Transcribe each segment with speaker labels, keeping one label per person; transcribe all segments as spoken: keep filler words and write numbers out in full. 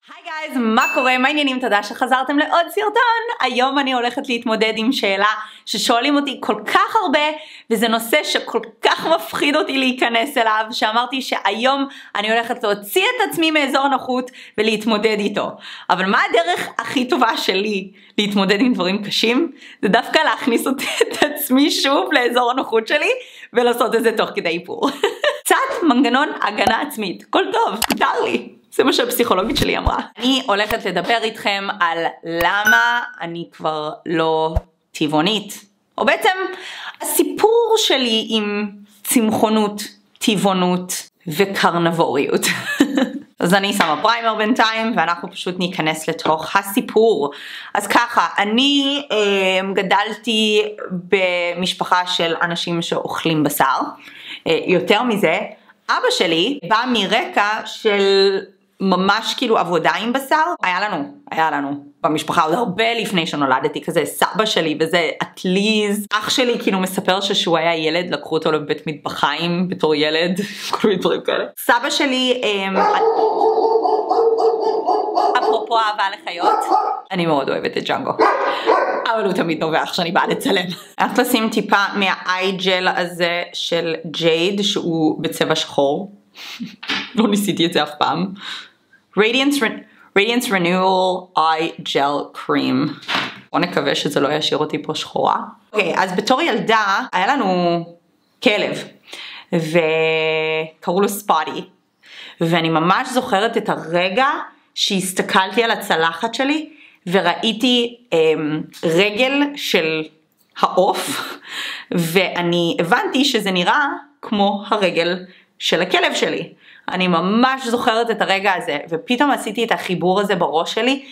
Speaker 1: היי גייז, מה קורה? מה העניינים? תודה שחזרתם לעוד סרטון. היום אני הולכת להתמודד עם שאלה ששואלים אותי כל כך הרבה, וזה נושא שכל כך מפחיד אותי להיכנס אליו, שאמרתי שהיום אני הולכת להוציא את עצמי מאזור הנוחות ולהתמודד איתו. אבל מה הדרך הכי טובה שלי להתמודד עם דברים קשים? זה דווקא להכניס אותי את עצמי שוב לאזור הנוחות שלי ולעשות את זה תוך כדי איפור. קצת מנגנון הגנה עצמית. כל טוב, מותר לי. זה מה שהפסיכולוגית שלי אמרה. אני הולכת לדבר איתכם על למה אני כבר לא טבעונית. או בעצם הסיפור שלי עם צמחונות, טבעונות וקרנבוריות. אז אני שמה פריימר בינתיים ואנחנו פשוט ניכנס לתוך הסיפור. אז ככה, אני אה, גדלתי במשפחה של אנשים שאוכלים בשר. אה, יותר מזה, אבא שלי בא מרקע של ממש כאילו עבודה עם בשר. היה לנו, היה לנו במשפחה עוד הרבה לפני שנולדתי, כזה סבא שלי וזה אטליז. אח שלי כאילו מספר ששהוא היה ילד, לקחו אותו לבית מטבחיים בתור ילד, כל מיני דברים כאלה. סבא שלי, אפרופו אהבה לחיות, אני מאוד אוהבת את ג'אנגו, אבל הוא תמיד נובח שאני באה לצלם. אני הולכת לשים טיפה מהאי ג'ל הזה של ג'ייד, שהוא בצבע שחור. לא ניסיתי את זה אף פעם. Radiance, Radiance Renewal Eye Gel Cream. בוא נקווה שזה לא ישאיר אותי פה שחורה. אוקיי, אז בתור ילדה היה לנו כלב, וקראו לו ספוטי. ואני ממש זוכרת את הרגע שהסתכלתי על הצלחת שלי, וראיתי אמ, רגל של העוף, ואני הבנתי שזה נראה כמו הרגל של הכלב שלי. אני ממש זוכרת את הרגע הזה, ופתאום עשיתי את החיבור הזה בראש שלי,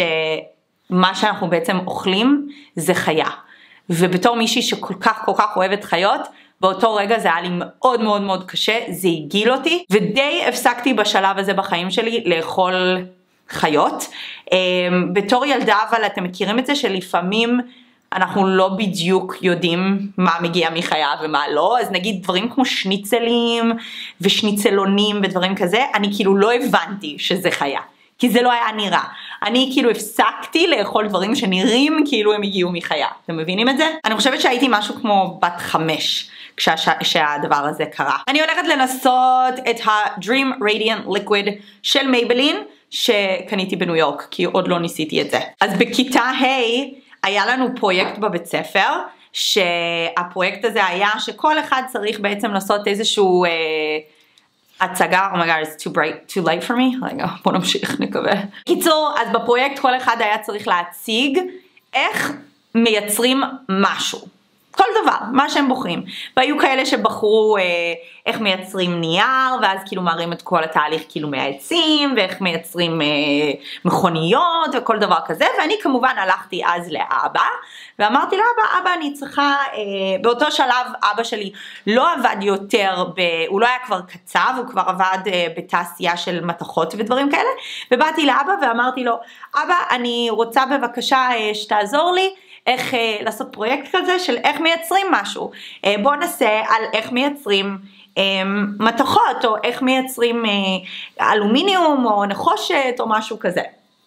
Speaker 1: שמה שאנחנו בעצם אוכלים זה חיה. ובתור מישהי שכל כך כל כך אוהבת חיות, באותו רגע זה היה לי מאוד מאוד מאוד קשה, זה הגיל אותי, ודי הפסקתי בשלב הזה בחיים שלי לאכול חיות. בתור ילדה, אבל אתם מכירים את זה שלפעמים אנחנו לא בדיוק יודעים מה מגיע מחיה ומה לא, אז נגיד דברים כמו שניצלים ושניצלונים ודברים כזה, אני כאילו לא הבנתי שזה חיה, כי זה לא היה נראה. אני כאילו הפסקתי לאכול דברים שנראים כאילו הם הגיעו מחיה. אתם מבינים את זה? אני חושבת שהייתי משהו כמו בת חמש כשה, שהדבר הזה קרה. אני הולכת לנסות את ה-Dream Radiant Liquid של מייבלין, שקניתי בניו יורק, כי עוד לא ניסיתי את זה. אז בכיתה ה' היה לנו פרויקט בבית ספר, שהפרויקט הזה היה שכל אחד צריך בעצם לעשות איזשהו אה, הצגה. Oh my god, it's too bright, too light for me. רגע, בוא נמשיך, נקווה. קיצור, אז בפרויקט כל אחד היה צריך להציג איך מייצרים משהו. כל דבר, מה שהם בוחרים. והיו כאלה שבחרו אה, איך מייצרים נייר, ואז כאילו מראים את כל התהליך כאילו מהעצים, ואיך מייצרים אה, מכוניות, וכל דבר כזה. ואני כמובן הלכתי אז לאבא, ואמרתי לאבא, אבא אני צריכה, אה, באותו שלב אבא שלי לא עבד יותר, ב, הוא לא היה כבר קצב, הוא כבר עבד אה, בתעשייה של מתכות ודברים כאלה. ובאתי לאבא ואמרתי לו, אבא אני רוצה בבקשה אה, שתעזור לי, איך אה, לעשות פרויקט כזה של איך מייצרים משהו. אה, בוא נעשה על איך מייצרים אה, מתכות, או איך מייצרים אה, אלומיניום, או נחושת, או משהו כזה.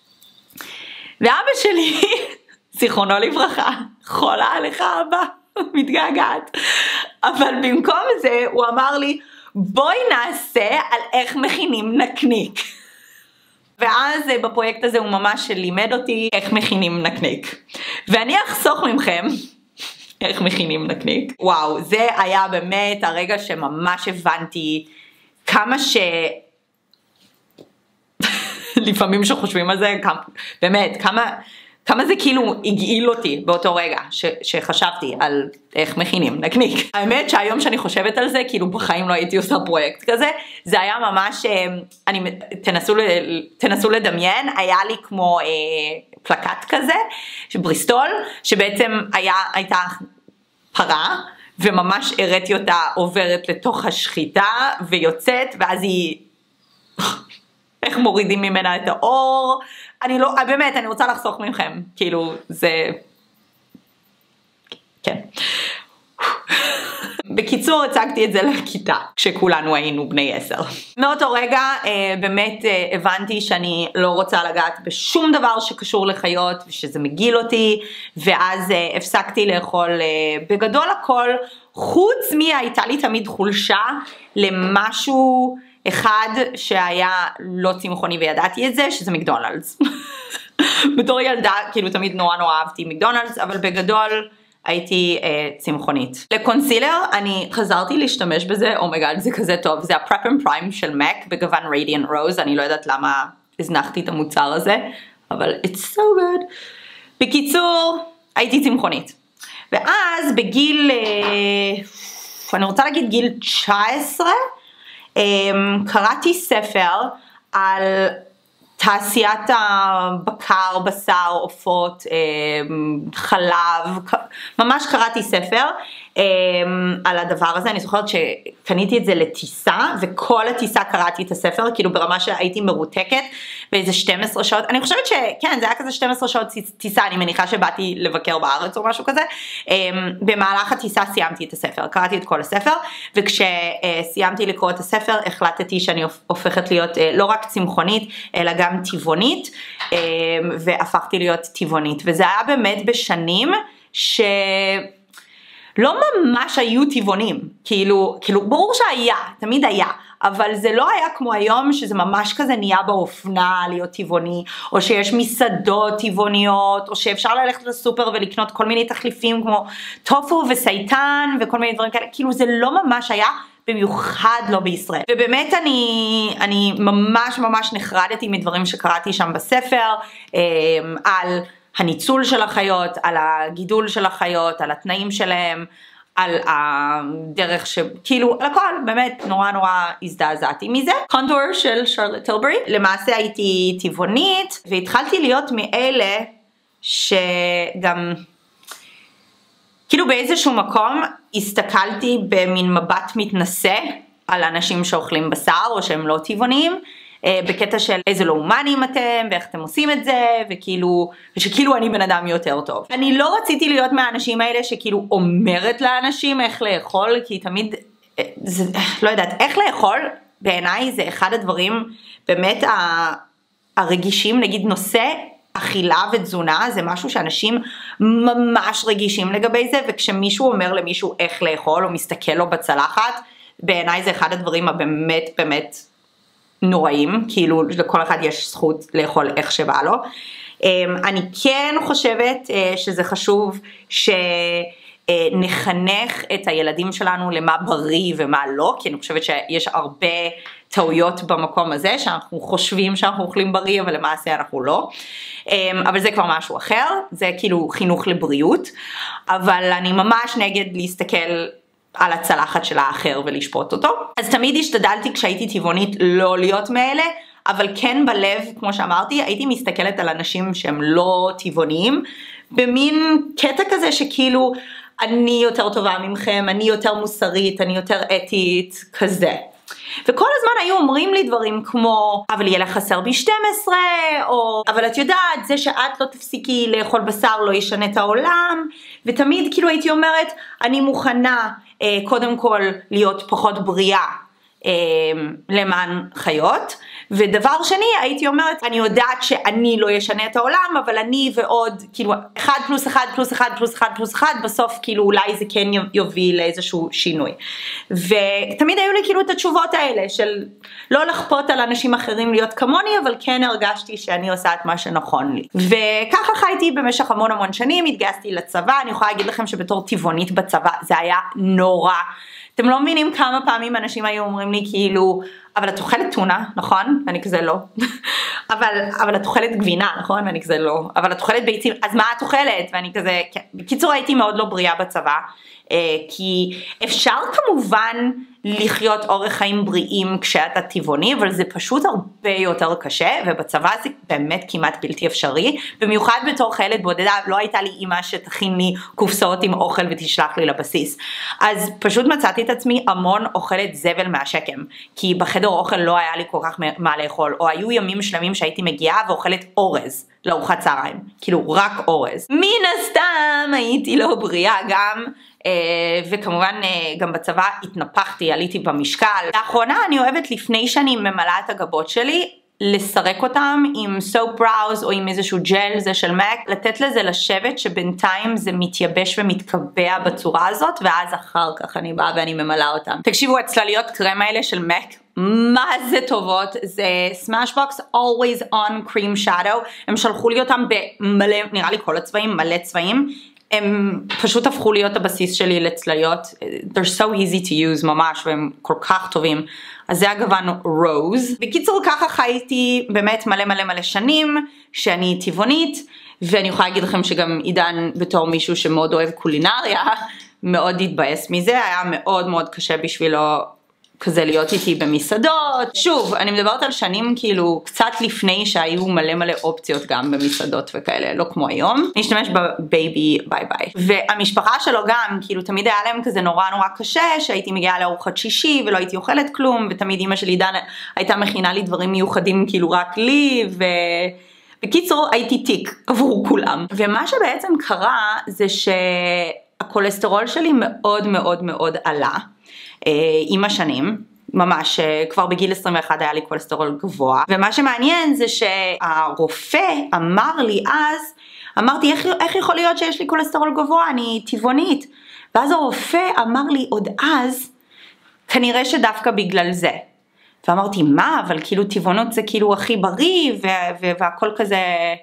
Speaker 1: ואבא שלי, זיכרונו לברכה, חולה עליך אבא, מתגעגעת. אבל במקום זה הוא אמר לי, בואי נעשה על איך מכינים נקניק. ואז בפרויקט הזה הוא ממש לימד אותי איך מכינים נקניק. ואני אחסוך ממכם איך מכינים נקניק. וואו, זה היה באמת הרגע שממש הבנתי כמה ש... לפעמים שחושבים על זה, כמה... באמת, כמה... כמה זה כאילו הגעיל אותי באותו רגע ש, שחשבתי על איך מכינים נקניק. האמת שהיום שאני חושבת על זה, כאילו בחיים לא הייתי עושה פרויקט כזה, זה היה ממש, אני, תנסו, תנסו לדמיין, היה לי כמו אה, פלקט כזה, בריסטול, שבעצם היה, הייתה פרה, וממש הראיתי אותה עוברת לתוך השחיטה, ויוצאת, ואז היא... איך מורידים ממנה את האור, אני לא, באמת, אני רוצה לחסוך ממכם, כאילו, זה, כן. בקיצור, הצגתי את זה לכיתה, כשכולנו היינו בני עשר. מאותו רגע, אה, באמת אה, הבנתי שאני לא רוצה לגעת בשום דבר שקשור לחיות, ושזה מגיל אותי, ואז אה, הפסקתי לאכול אה, בגדול הכל, חוץ מי הייתה לי תמיד חולשה למשהו אחד שהיה לא צמחוני וידעתי את זה, שזה מקדונלדס. בתור ילדה, כאילו תמיד נורא נורא אהבתי מקדונלדס, אבל בגדול הייתי אה, צמחונית. לקונסילר, אני חזרתי להשתמש בזה, אומייגאד, זה כזה טוב, זה ה-Prep and Prime של מאק, בגוון Radiant Rose, אני לא יודעת למה הזנחתי את המוצר הזה, אבל it's so good. בקיצור, הייתי צמחונית. ואז בגיל, אה, אני רוצה להגיד גיל תשע עשרה, אה, קראתי ספר על תעשיית הבקר, בשר, עופות, חלב, ממש קראתי ספר על הדבר הזה. אני זוכרת שקניתי את זה לטיסה, וכל הטיסה קראתי את הספר, כאילו ברמה שהייתי מרותקת באיזה שתים עשרה שעות. אני חושבת שכן, זה היה כזה שתים עשרה שעות טיסה, אני מניחה שבאתי לבקר בארץ או משהו כזה. במהלך הטיסה סיימתי את הספר, קראתי את כל הספר, וכשסיימתי לקרוא את הספר, החלטתי שאני הופכת להיות לא רק צמחונית, אלא גם טבעונית, והפכתי להיות טבעונית. וזה היה באמת בשנים ש... לא ממש היו טבעונים, כאילו, כאילו, ברור שהיה, תמיד היה, אבל זה לא היה כמו היום, שזה ממש כזה נהיה באופנה להיות טבעוני, או שיש מסעדות טבעוניות, או שאפשר ללכת לסופר ולקנות כל מיני תחליפים, כמו טופו וסייטן, וכל מיני דברים כאלה, כאילו זה לא ממש היה, במיוחד לא בישראל. ובאמת אני, אני ממש ממש נחרדתי מדברים שקראתי שם בספר, על הניצול של החיות, על הגידול של החיות, על התנאים שלהם, על הדרך ש... כאילו, על הכל, באמת נורא נורא הזדעזעתי מזה. קונטור של שרלוט טילברי. למעשה הייתי טבעונית, והתחלתי להיות מאלה שגם... כאילו באיזשהו מקום הסתכלתי במין מבט מתנשא על אנשים שאוכלים בשר או שהם לא טבעוניים, בקטע של איזה לא הומנים אתם ואיך אתם עושים את זה, וכאילו, ושכאילו אני בן אדם יותר טוב. אני לא רציתי להיות מהאנשים האלה שכאילו אומרת לאנשים איך לאכול, כי תמיד, זה, לא יודעת, איך לאכול בעיניי זה אחד הדברים באמת הרגישים, נגיד נושא אכילה ותזונה זה משהו שאנשים ממש רגישים לגבי זה, וכשמישהו אומר למישהו איך לאכול או מסתכל לו בצלחת, בעיניי זה אחד הדברים הבאמת באמת נוראים, כאילו לכל אחד יש זכות לאכול איך שבא לו. אני כן חושבת שזה חשוב שנחנך את הילדים שלנו למה בריא ומה לא, כי אני חושבת שיש הרבה טעויות במקום הזה, שאנחנו חושבים שאנחנו אוכלים בריא, אבל למעשה אנחנו לא. אבל זה כבר משהו אחר, זה כאילו חינוך לבריאות, אבל אני ממש נגד להסתכל על הצלחת של האחר ולשפוט אותו. אז תמיד השתדלתי כשהייתי טבעונית לא להיות מאלה, אבל כן בלב, כמו שאמרתי, הייתי מסתכלת על אנשים שהם לא טבעוניים, במין קטע כזה שכאילו, אני יותר טובה ממכם, אני יותר מוסרית, אני יותר אתית, כזה. וכל הזמן היו אומרים לי דברים כמו, אבל יהיה לך חסר ב שתים עשרה, או, אבל את יודעת, זה שאת לא תפסיקי לאכול בשר לא ישנה את העולם, ותמיד כאילו הייתי אומרת, אני מוכנה אה, קודם כל להיות פחות בריאה אה, למען חיות, ודבר שני הייתי אומרת, אני יודעת שאני לא ישנה את העולם, אבל אני ועוד, כאילו, אחד פלוס אחד פלוס אחד פלוס אחד פלוס אחד, בסוף כאילו אולי זה כן יוביל לאיזשהו שינוי. ותמיד היו לי כאילו את התשובות האלה, של לא לחפות על אנשים אחרים להיות כמוני, אבל כן הרגשתי שאני עושה את מה שנכון לי. וככה חייתי במשך המון המון שנים, התגייסתי לצבא, אני יכולה להגיד לכם שבתור טבעונית בצבא זה היה נורא. אתם לא מבינים כמה פעמים אנשים היו אומרים לי כאילו, אבל את אוכלת טונה, נכון? ואני כזה לא. אבל, אבל את אוכלת גבינה, נכון? ואני כזה לא. אבל את אוכלת ביצים, אז מה את אוכלת? ואני כזה, כן. בקיצור הייתי מאוד לא בריאה בצבא, כי אפשר כמובן לחיות אורח חיים בריאים כשאתה טבעוני, אבל זה פשוט הרבה יותר קשה, ובצבא זה באמת כמעט בלתי אפשרי, במיוחד בתור חיילת בודדה, לא הייתה לי אימא שתכין לי קופסאות עם אוכל ותשלח לי לבסיס, אז פשוט מצאתי את עצמי המון אוכלת זבל מהשקם, כי בחדר אוכל לא היה לי כל כך מה לאכול, או היו ימים שלמים שהייתי מגיעה ואוכלת אורז לארוחת צהריים, כאילו רק אורז. מן הסתם הייתי לא בריאה גם, וכמובן גם בצבא התנפחתי, עליתי במשקל. לאחרונה אני אוהבת לפני שאני ממלאה את הגבות שלי, לסרק אותם עם סופ בראוז או עם איזשהו ג'ל, זה של מאק, לתת לזה לשבת שבינתיים זה מתייבש ומתקבע בצורה הזאת, ואז אחר כך אני באה ואני ממלאה אותם. תקשיבו, הצלליות קרם האלה של מאק, מה זה טובות, זה Smashbox Always On Cream Shadow, הם שלחו לי אותם במלא, נראה לי כל הצבעים, מלא צבעים, הם פשוט הפכו להיות הבסיס שלי לצליות, they're so easy to use ממש, והם כל כך טובים. אז זה הגוון רוז. בקיצור, ככה חייתי באמת מלא מלא מלא שנים, שאני טבעונית, ואני יכולה להגיד לכם שגם עידן בתור מישהו שמאוד אוהב קולינריה, מאוד התבאס מזה, היה מאוד מאוד קשה בשבילו כזה להיות איתי במסעדות. שוב, אני מדברת על שנים כאילו קצת לפני שהיו מלא מלא אופציות גם במסעדות וכאלה, לא כמו היום. נשתמש בבייבי ביי ביי. והמשפחה שלו גם, כאילו תמיד היה להם כזה נורא נורא קשה, שהייתי מגיעה לארוחת שישי ולא הייתי אוכלת כלום, ותמיד אמא שלי דנה הייתה מכינה לי דברים מיוחדים כאילו רק לי, ו... בקיצור הייתי תיק עבור כולם. ומה שבעצם קרה זה שהקולסטרול שלי מאוד מאוד מאוד עלה. עם השנים, ממש כבר בגיל עשרים ואחת היה לי קולסטרול גבוה, ומה שמעניין זה שהרופא אמר לי אז, אמרתי איך, איך יכול להיות שיש לי קולסטרול גבוה, אני טבעונית, ואז הרופא אמר לי עוד אז, כנראה שדווקא בגלל זה, ואמרתי מה, אבל כאילו טבעונות זה כאילו הכי בריא, והכל כזה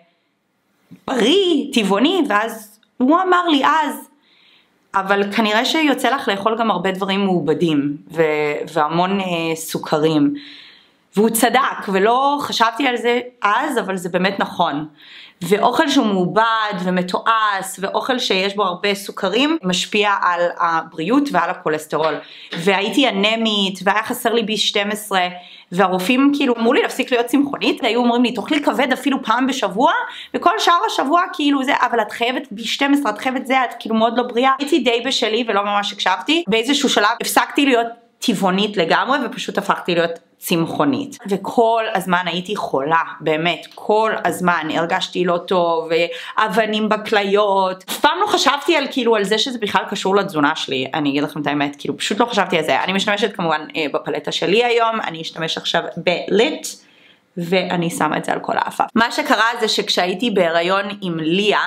Speaker 1: בריא, טבעוני, ואז הוא אמר לי אז, אבל כנראה שיוצא לך לאכול גם הרבה דברים מעובדים, והמון סוכרים. והוא צדק, ולא חשבתי על זה אז, אבל זה באמת נכון. ואוכל שהוא מעובד ומתועש, ואוכל שיש בו הרבה סוכרים, משפיע על הבריאות ועל הקולסטרול. והייתי אנמית, והיה חסר לי בי שתים עשרה, והרופאים כאילו אמרו לי להפסיק להיות צמחונית, והיו אומרים לי, תאכלי כבד אפילו פעם בשבוע, וכל שאר השבוע כאילו זה, אבל את חייבת בי שתים עשרה, את חייבת זה, את כאילו מאוד לא בריאה. הייתי די בשלי ולא ממש הקשבתי, באיזשהו שלב הפסקתי להיות טבעונית לגמרי, ופשוט הפכתי להיות צמחונית. וכל הזמן הייתי חולה, באמת, כל הזמן הרגשתי לא טוב, ואבנים בכליות. אף פעם לא חשבתי על כאילו על זה שזה בכלל קשור לתזונה שלי, אני אגיד לכם את האמת, כאילו פשוט לא חשבתי על זה. אני משתמשת כמובן בפלטה שלי היום, אני אשתמש עכשיו בליט, ואני שמה את זה על כל האפה. מה שקרה זה שכשהייתי בהיריון עם ליה,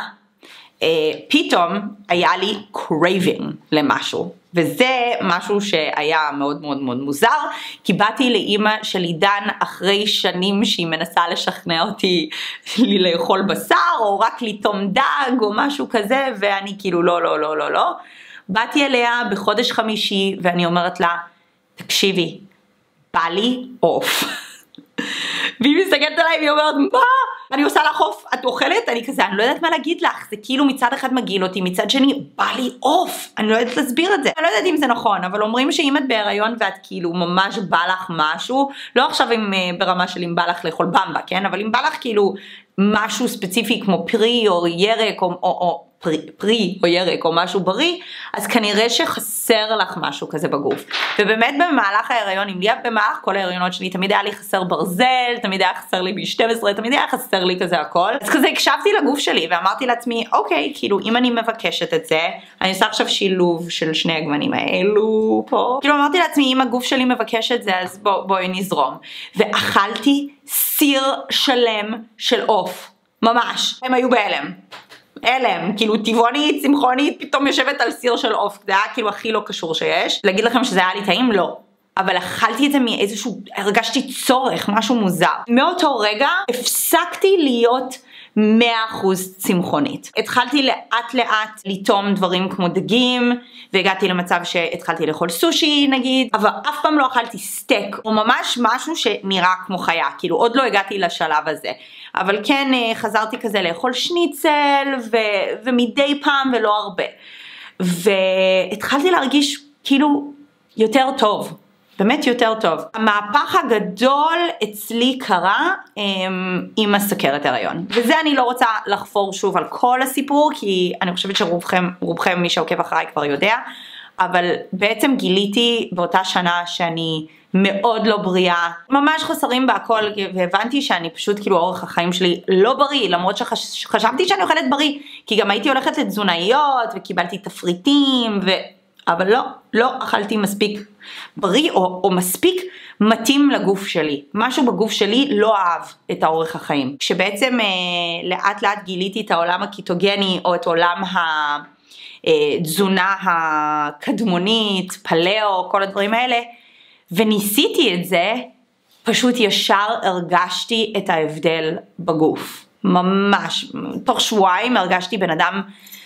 Speaker 1: פתאום היה לי קרייבינג למשהו, וזה משהו שהיה מאוד מאוד מאוד מוזר, כי באתי לאמא של עידן אחרי שנים שהיא מנסה לשכנע אותי לי לאכול בשר, או רק לטום דג, או משהו כזה, ואני כאילו לא, לא, לא, לא, לא. באתי אליה בחודש חמישי, ואני אומרת לה, תקשיבי, בא לי עוף. והיא מסתכלת עליי והיא אומרת, מה? אני עושה לך עוף, את אוכלת? אני כזה, אני לא יודעת מה להגיד לך, זה כאילו מצד אחד מגעיל אותי, מצד שני, בא לי עוף, אני לא יודעת להסביר את זה. אני לא יודעת אם זה נכון, אבל אומרים שאם את בהיריון ואת כאילו ממש בא לך משהו, לא עכשיו אם ברמה של אם בא לך לאכול במבה, כן? אבל אם בא לך כאילו משהו ספציפי כמו פרי או ירק או, או, או פרי, פרי או ירק או משהו בריא, אז כנראה שחסר לך משהו כזה בגוף. ובאמת במהלך ההיריון, אם לי במהלך כל ההיריונות שלי, תמיד היה לי חסר ברזל, תמיד היה חסר לי בי שתים עשרה, תמיד היה חסר לי כזה הכל. אז כזה הקשבתי לגוף שלי ואמרתי לעצמי, אוקיי, כאילו אם אני מבקשת את זה, אני עושה עכשיו שילוב של שני הגוונים האלו פה. כאילו אמרתי לעצמי, אם הגוף שלי מבקש את זה, אז בוא, בואי נזרום. ואכלתי סיר שלם של עוף. ממש. הם היו בהלם. אלם, כאילו טבעונית, צמחונית, פתאום יושבת על סיר של עוף, זה היה כאילו הכי לא קשור שיש. להגיד לכם שזה היה לי טעים? לא. אבל אכלתי את זה מאיזשהו, הרגשתי צורך, משהו מוזר. מאותו רגע הפסקתי להיות מאה אחוז צמחונית. התחלתי לאט לאט לטום דברים כמו דגים, והגעתי למצב שהתחלתי לאכול סושי נגיד, אבל אף פעם לא אכלתי סטייק, או ממש משהו שנראה כמו חיה, כאילו עוד לא הגעתי לשלב הזה. אבל כן חזרתי כזה לאכול שניצל, ו- ומדי פעם ולא הרבה. והתחלתי להרגיש כאילו יותר טוב. באמת יותר טוב. המהפך הגדול אצלי קרה עם, עם הסוכרת הריון. וזה אני לא רוצה לחפור שוב על כל הסיפור, כי אני חושבת שרובכם, רובכם מי שעוקב אחריי כבר יודע, אבל בעצם גיליתי באותה שנה שאני מאוד לא בריאה, ממש חוסרים בהכל, והבנתי שאני פשוט כאילו אורך החיים שלי לא בריא, למרות שחשבתי שאני אוכלת בריא, כי גם הייתי הולכת לתזונאיות וקיבלתי תפריטים, ו... אבל לא, לא אכלתי מספיק בריא או, או מספיק מתאים לגוף שלי. משהו בגוף שלי לא אהב את האורך החיים. כשבעצם אה, לאט לאט גיליתי את העולם הקיטוגני או את עולם התזונה הקדמונית, פלאו, כל הדברים האלה, וניסיתי את זה, פשוט ישר הרגשתי את ההבדל בגוף. ממש, תוך שבועיים הרגשתי בן אדם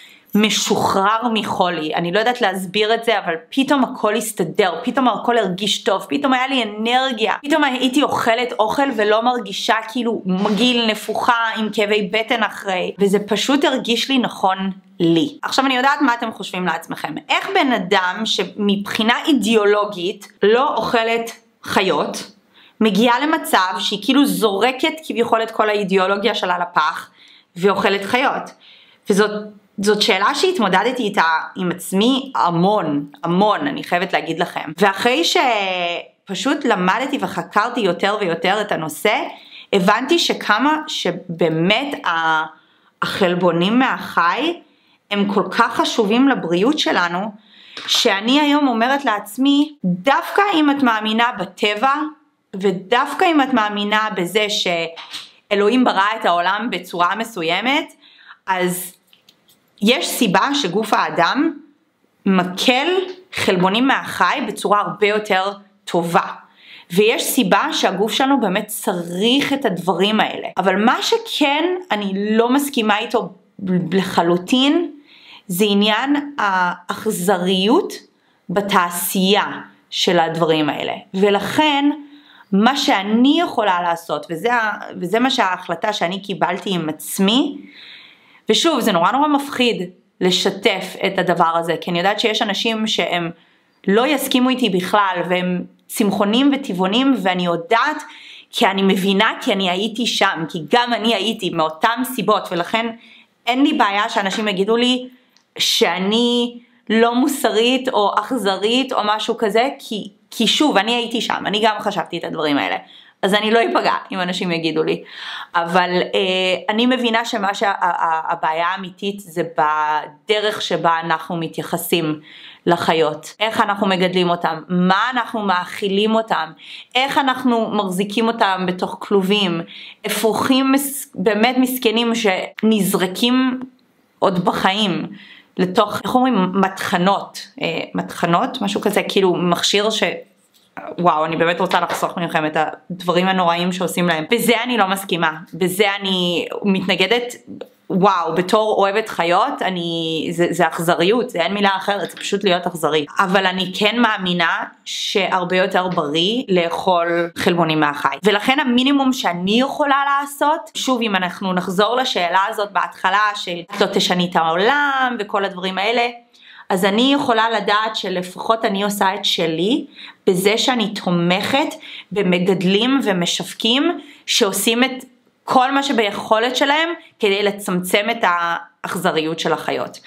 Speaker 1: משוחרר מחולי. אני לא יודעת להסביר את זה, אבל פתאום הכל הסתדר, פתאום הכל הרגיש טוב, פתאום היה לי אנרגיה, פתאום הייתי אוכלת אוכל ולא מרגישה כאילו מגעיל, נפוחה, עם כאבי בטן אחרי, וזה פשוט הרגיש לי נכון לי. עכשיו אני יודעת מה אתם חושבים לעצמכם. איך בן אדם שמבחינה אידיאולוגית לא אוכלת חיות, מגיעה למצב שהיא כאילו זורקת כביכול את כל האידיאולוגיה שלה לפח, ואוכלת חיות. וזאת זאת שאלה שהתמודדתי איתה עם עצמי המון, המון, אני חייבת להגיד לכם. ואחרי שפשוט למדתי וחקרתי יותר ויותר את הנושא, הבנתי שכמה שבאמת החלבונים מהחי הם כל כך חשובים לבריאות שלנו, שאני היום אומרת לעצמי, דווקא אם את מאמינה בטבע, ודווקא אם את מאמינה בזה שאלוהים ברא את העולם בצורה מסוימת, אז יש סיבה שגוף האדם מקל חלבונים מהחי בצורה הרבה יותר טובה. ויש סיבה שהגוף שלנו באמת צריך את הדברים האלה. אבל מה שכן אני לא מסכימה איתו לחלוטין, זה עניין האכזריות בתעשייה של הדברים האלה. ולכן מה שאני יכולה לעשות, וזה, וזה מה שההחלטה שאני קיבלתי עם עצמי, ושוב, זה נורא נורא מפחיד לשתף את הדבר הזה, כי אני יודעת שיש אנשים שהם לא יסכימו איתי בכלל, והם צמחונים וטבעונים, ואני יודעת, כי אני מבינה, כי אני הייתי שם, כי גם אני הייתי מאותן סיבות, ולכן אין לי בעיה שאנשים יגידו לי, שאני לא מוסרית או אכזרית או משהו כזה, כי, כי שוב, אני הייתי שם, אני גם חשבתי את הדברים האלה. אז אני לא אפגע אם אנשים יגידו לי, אבל אה, אני מבינה שמה שהבעיה האמיתית זה בדרך שבה אנחנו מתייחסים לחיות, איך אנחנו מגדלים אותם, מה אנחנו מאכילים אותם, איך אנחנו מחזיקים אותם בתוך כלובים, אפרוחים באמת מסכנים שנזרקים עוד בחיים לתוך, איך אומרים, מתחנות, אה, מתחנות, משהו כזה, כאילו מכשיר ש... וואו, אני באמת רוצה לחסוך מכם את הדברים הנוראים שעושים להם. בזה אני לא מסכימה, בזה אני מתנגדת, וואו, בתור אוהבת חיות, אני, זה, זה אכזריות, זה אין מילה אחרת, זה פשוט להיות אכזרי. אבל אני כן מאמינה שהרבה יותר בריא לאכול חלבונים מהחי. ולכן המינימום שאני יכולה לעשות, שוב אם אנחנו נחזור לשאלה הזאת בהתחלה, של לא תשני את העולם וכל הדברים האלה, אז אני יכולה לדעת שלפחות אני עושה את שלי, בזה שאני תומכת במגדלים ומשווקים שעושים את כל מה שביכולת שלהם כדי לצמצם את האכזריות של החיות.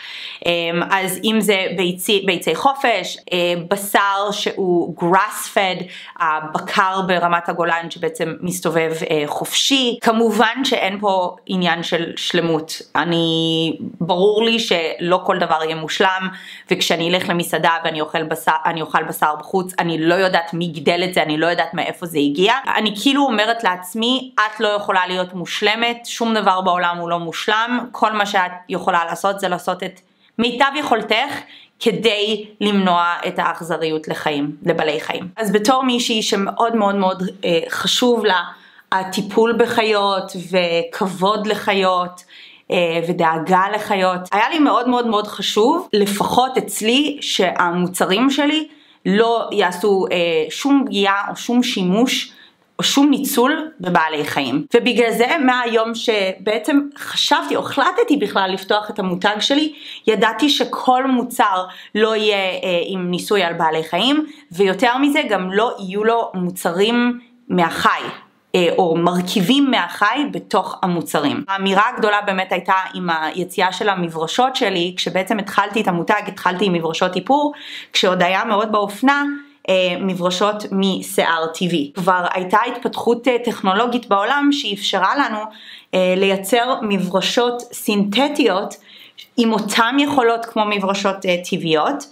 Speaker 1: אז אם זה ביצי, ביצי חופש, בשר שהוא grass fed, הבקר ברמת הגולן שבעצם מסתובב חופשי, כמובן שאין פה עניין של שלמות. אני, ברור לי שלא כל דבר יהיה מושלם, וכשאני אלך למסעדה ואני אוכל בשר, אני אוכל בשר בחוץ, אני לא יודעת מי גידל את זה, אני לא יודעת מאיפה זה הגיע. אני כאילו אומרת לעצמי, את לא יכולה להיות מושלמת, שום דבר בעולם הוא לא מושלם, כל מה שאת יכולה לעשות זה לעשות את מיטב יכולתך כדי למנוע את האכזריות לחיים, לבעלי חיים. אז בתור מישהי שמאוד מאוד מאוד אה, חשוב לה הטיפול בחיות וכבוד לחיות אה, ודאגה לחיות, היה לי מאוד מאוד מאוד חשוב, לפחות אצלי, שהמוצרים שלי לא יעשו אה, שום פגיעה או שום שימוש או שום ניצול בבעלי חיים. ובגלל זה מהיום שבעצם חשבתי או החלטתי בכלל לפתוח את המותג שלי, ידעתי שכל מוצר לא יהיה אה, עם ניסוי על בעלי חיים, ויותר מזה גם לא יהיו לו מוצרים מהחי. או מרכיבים מהחי בתוך המוצרים. האמירה הגדולה באמת הייתה עם היציאה של המברשות שלי, כשבעצם התחלתי את המותג, התחלתי עם מברשות איפור, כשעוד היה מאוד באופנה, מברשות משיער טבעי. כבר הייתה התפתחות טכנולוגית בעולם שאפשרה לנו לייצר מברשות סינתטיות עם אותם יכולות כמו מברשות טבעיות,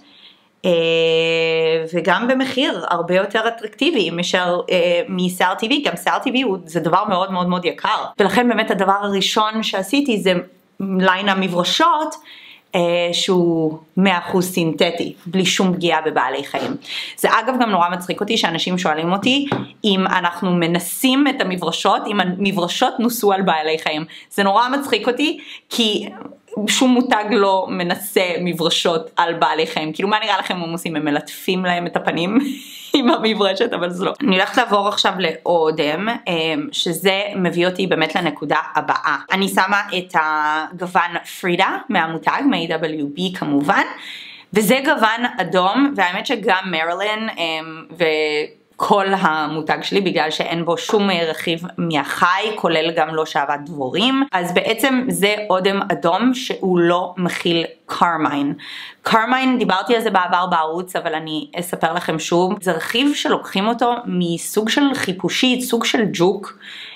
Speaker 1: וגם במחיר הרבה יותר אטרקטיבי משיער טבעי. גם שיער טבעי זה דבר מאוד מאוד מאוד יקר, ולכן באמת הדבר הראשון שעשיתי זה ליין המברשות שהוא מאה אחוז סינתטי, בלי שום פגיעה בבעלי חיים. זה אגב גם נורא מצחיק אותי שאנשים שואלים אותי אם אנחנו מנסים את המברשות, אם המברשות נוסו על בעלי חיים. זה נורא מצחיק אותי כי שום מותג לא מנסה מברשות על בעלי חיים. כאילו מה נראה לכם הם עושים? הם מלטפים להם את הפנים עם המברשת, אבל זה לא. אני הולכת לעבור עכשיו לאודם, שזה מביא אותי באמת לנקודה הבאה. אני שמה את הגוון פרידה מהמותג, מ-איי דאבליו בי כמובן, וזה גוון אדום, והאמת שגם מרילין ו... כל המותג שלי, בגלל שאין בו שום רכיב מהחי, כולל גם לא שעבת דבורים, אז בעצם זה אודם אדום שהוא לא מכיל קרמיין. קרמיין, דיברתי על זה בעבר בערוץ, אבל אני אספר לכם שוב, זה רכיב שלוקחים אותו מסוג של חיפושית, סוג של ג'וק,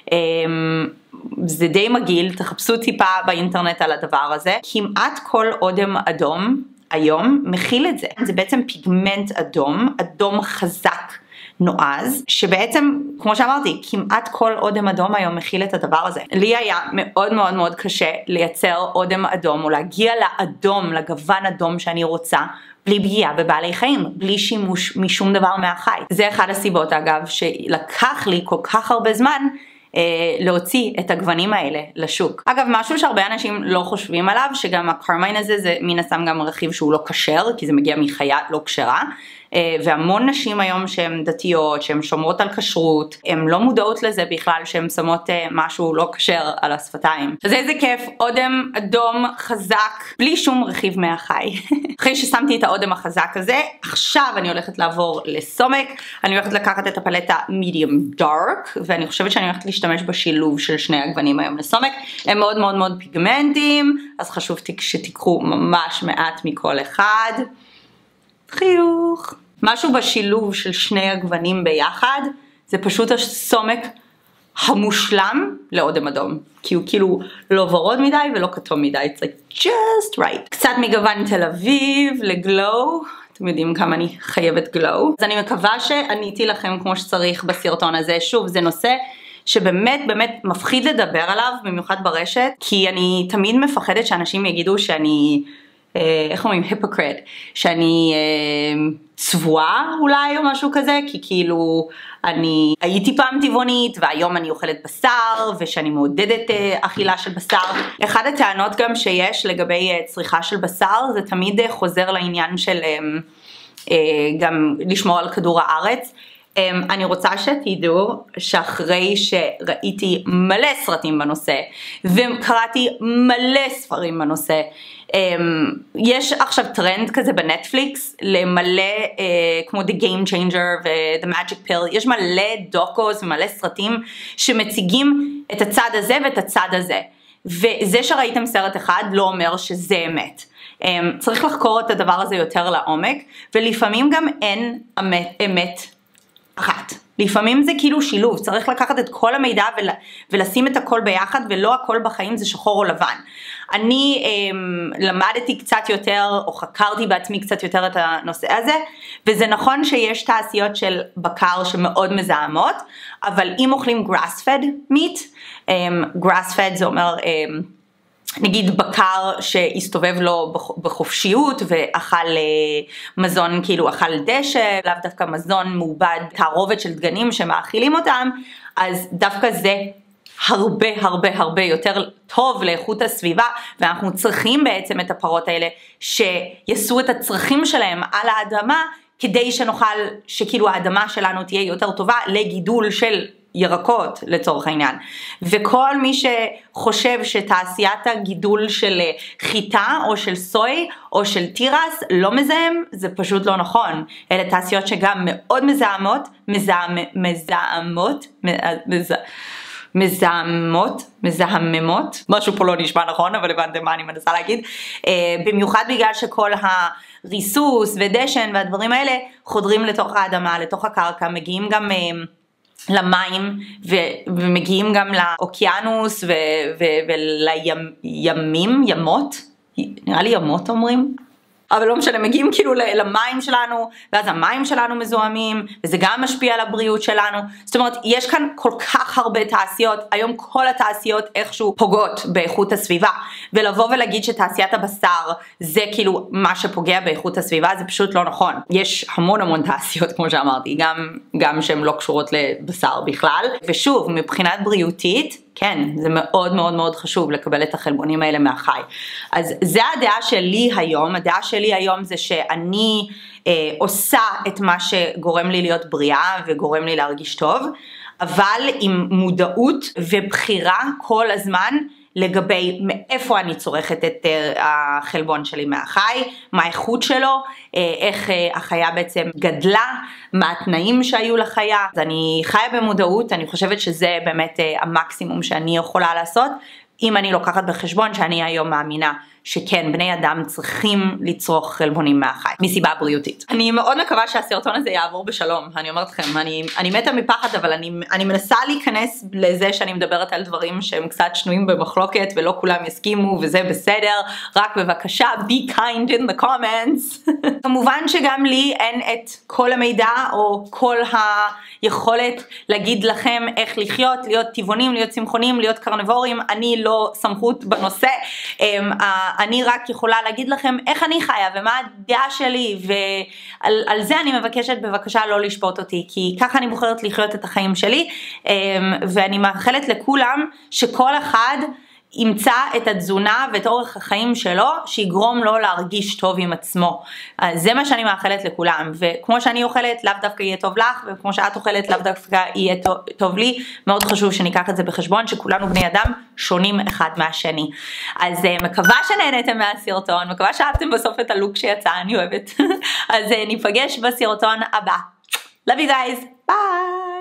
Speaker 1: זה די מגעיל, תחפשו טיפה באינטרנט על הדבר הזה, כמעט כל אודם אדום היום מכיל את זה. זה בעצם פיגמנט אדום, אדום חזק, נועז, שבעצם, כמו שאמרתי, כמעט כל אודם אדום היום מכיל את הדבר הזה. לי היה מאוד מאוד מאוד קשה לייצר אודם אדום, או להגיע לאדום, לגוון אדום שאני רוצה, בלי פגיעה בבעלי חיים, בלי שימוש משום דבר מהחי. זה אחד הסיבות, אגב, שלקח לי כל כך הרבה זמן, להוציא את הגוונים האלה לשוק. אגב, משהו שהרבה אנשים לא חושבים עליו, שגם הקרמיין הזה זה מן הסתם גם רכיב שהוא לא כשר, כי זה מגיע מחיה לא כשרה, והמון נשים היום שהן דתיות, שהן שומרות על כשרות, הן לא מודעות לזה בכלל שהן שמות משהו לא כשר על השפתיים. אז איזה כיף, אודם אדום חזק, בלי שום רכיב מהחי. אחרי ששמתי את האודם החזק הזה, עכשיו אני הולכת לעבור לסומק, אני הולכת לקחת את הפלטה medium dark, ואני חושבת שאני הולכת להשתמש בשילוב של שני הגוונים היום לסומק. הם מאוד מאוד מאוד פיגמנטיים, אז חשוב שתיקחו ממש מעט מכל אחד. חיוך. משהו בשילוב של שני הגוונים ביחד, זה פשוט הסומק המושלם לאודם אדום. כי הוא כאילו לא ורוד מדי ולא כתום מדי. It's like just right. קצת מגוון תל אביב לגלו. אתם יודעים כמה אני חייבת גלו. אז אני מקווה שעניתי לכם כמו שצריך בסרטון הזה. שוב, זה נושא שבאמת באמת מפחיד לדבר עליו, במיוחד ברשת, כי אני תמיד מפחדת שאנשים יגידו שאני... איך אומרים? היפוקרט, שאני צבועה אולי או משהו כזה, כי כאילו אני הייתי פעם טבעונית והיום אני אוכלת בשר ושאני מעודדת אכילה של בשר. אחד הטענות גם שיש לגבי צריכה של בשר זה תמיד חוזר לעניין של גם לשמור על כדור הארץ. אני רוצה שתדעו שאחרי שראיתי מלא סרטים בנושא וקראתי מלא ספרים בנושא, יש עכשיו טרנד כזה בנטפליקס למלא כמו The Game Changer ו-The Magic Pill, יש מלא דוקוס ומלא סרטים שמציגים את הצד הזה ואת הצד הזה, וזה שראיתם סרט אחד לא אומר שזה אמת. צריך לחקור את הדבר הזה יותר לעומק, ולפעמים גם אין אמת אחת. לפעמים זה כאילו שילוב, צריך לקחת את כל המידע ול, ולשים את הכל ביחד, ולא הכל בחיים זה שחור או לבן. אני אמ, למדתי קצת יותר, או חקרתי בעצמי קצת יותר את הנושא הזה, וזה נכון שיש תעשיות של בקר שמאוד מזהמות, אבל אם אוכלים grass fed meat, אמ, grass fed זה אומר... אמ, נגיד בקר שהסתובב לו בחופשיות ואכל מזון, כאילו אכל דשא, לאו דווקא מזון מעובד, תערובת של דגנים שמאכילים אותם, אז דווקא זה הרבה הרבה הרבה יותר טוב לאיכות הסביבה, ואנחנו צריכים בעצם את הפרות האלה שיעשו את הצרכים שלהם על האדמה, כדי שנוכל, שכאילו האדמה שלנו תהיה יותר טובה לגידול של ירקות לצורך העניין. וכל מי שחושב שתעשיית הגידול של חיטה או של סוי או של תירס לא מזהם, זה פשוט לא נכון. אלה תעשיות שגם מאוד מזהמות, מזהם, מזהמות, מזהמות, מזהמות, מזהממות, משהו פה לא נשמע נכון, אבל הבנתם מה אני מנסה להגיד, במיוחד בגלל שכל הריסוס ודשן והדברים האלה חודרים לתוך האדמה, לתוך הקרקע, מגיעים גם למים ומגיעים גם לאוקיינוס ולימים, ימות, נראה לי ימות אומרים, אבל לא משנה, מגיעים כאילו למים שלנו, ואז המים שלנו מזוהמים, וזה גם משפיע על הבריאות שלנו. זאת אומרת, יש כאן כל כך הרבה תעשיות, היום כל התעשיות איכשהו פוגעות באיכות הסביבה, ולבוא ולהגיד שתעשיית הבשר זה כאילו מה שפוגע באיכות הסביבה, זה פשוט לא נכון. יש המון המון תעשיות, כמו שאמרתי, גם, גם שהן לא קשורות לבשר בכלל, ושוב, מבחינת בריאותית, כן, זה מאוד מאוד מאוד חשוב לקבל את החלבונים האלה מהחי. אז זה הדעה שלי היום, הדעה שלי היום זה שאני אה, עושה את מה שגורם לי להיות בריאה וגורם לי להרגיש טוב, אבל עם מודעות ובחירה כל הזמן לגבי מאיפה אני צורכת את החלבון שלי מהחי, מה האיכות שלו, איך החיה בעצם גדלה, מה התנאים שהיו לחיה. אז אני חיה במודעות, אני חושבת שזה באמת המקסימום שאני יכולה לעשות, אם אני לוקחת בחשבון שאני היום מאמינה שכן, בני אדם צריכים לצרוך חלבונים מהחי, מסיבה בריאותית. אני מאוד מקווה שהסרטון הזה יעבור בשלום, אני אומרת לכם, אני, אני מתה מפחד, אבל אני, אני מנסה להיכנס לזה שאני מדברת על דברים שהם קצת שנויים במחלוקת, ולא כולם יסכימו, וזה בסדר, רק בבקשה, be kind in the comments. כמובן שגם לי אין את כל המידע, או כל היכולת להגיד לכם איך לחיות, להיות טבעונים, להיות צמחונים, להיות קרנבורים, אני לא סמכות בנושא, אני רק יכולה להגיד לכם איך אני חיה ומה הדעה שלי, ועל על זה אני מבקשת בבקשה לא לשפוט אותי, כי ככה אני בוחרת לחיות את החיים שלי, ואני מאחלת לכולם שכל אחד ימצא את התזונה ואת אורך החיים שלו שיגרום לו להרגיש טוב עם עצמו. זה מה שאני מאחלת לכולם, וכמו שאני אוכלת לאו דווקא יהיה טוב לך, וכמו שאת אוכלת לאו דווקא יהיה טוב, טוב לי. מאוד חשוב שניקח את זה בחשבון, שכולנו בני אדם שונים אחד מהשני. אז מקווה שנהנתם מהסרטון, מקווה שאהבתם בסוף את הלוק שיצא, אני אוהבת. אז ניפגש בסרטון הבא. Love you guys, bye!